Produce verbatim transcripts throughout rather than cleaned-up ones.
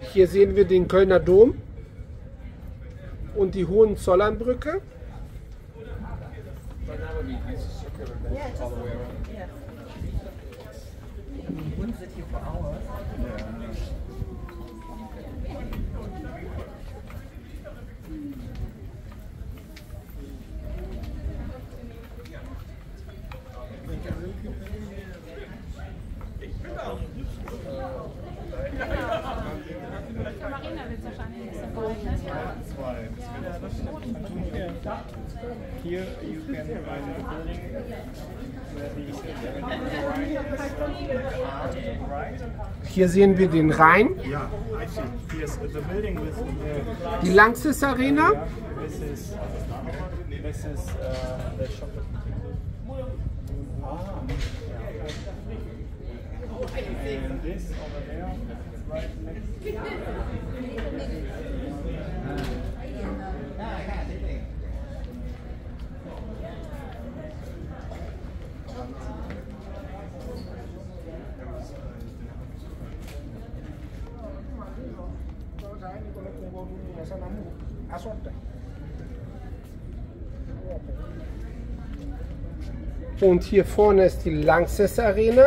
Hier sehen wir den Kölner Dom und die Hohenzollernbrücke. Here you can find the building where the right. Hier sehen wir den Rhein. Yeah, I see. Yes, the building with the, Die Lanxess Arena. this is this is uh, the shop. Ah, and this over there, right next. Und hier vorne ist die Lanxess Arena.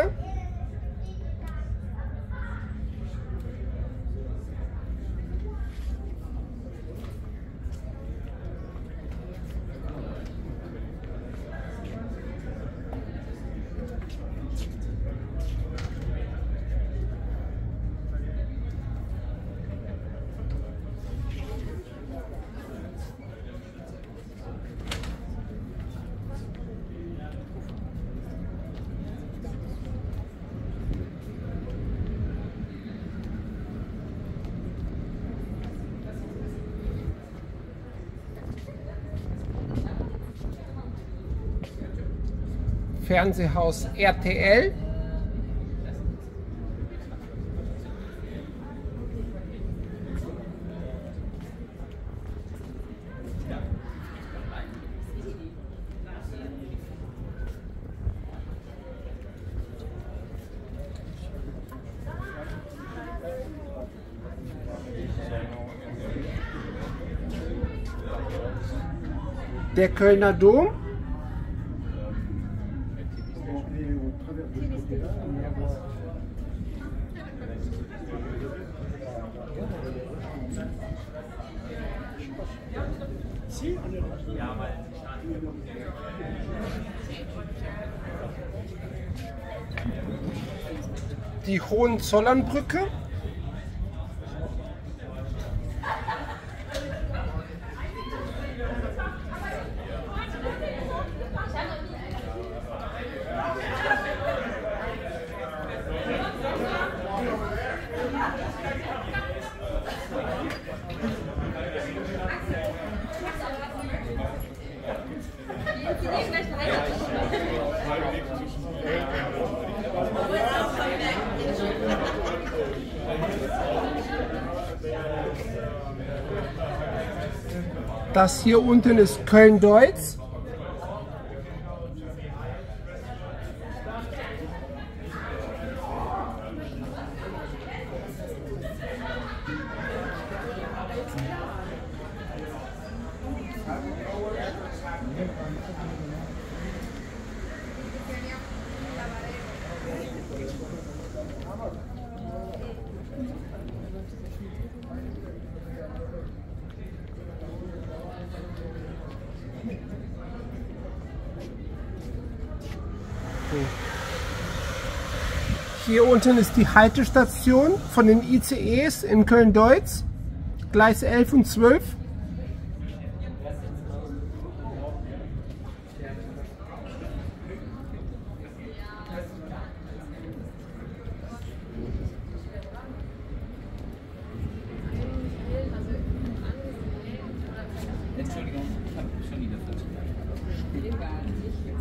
Fernsehhaus R T L. Der Kölner Dom. Die Hohenzollernbrücke. Das hier unten ist Köln-Deutz. Hier unten ist die Haltestation von den I C Es in Köln-Deutz, Gleis elf und zwölf. Entschuldigung, ich habe schon wieder falsch.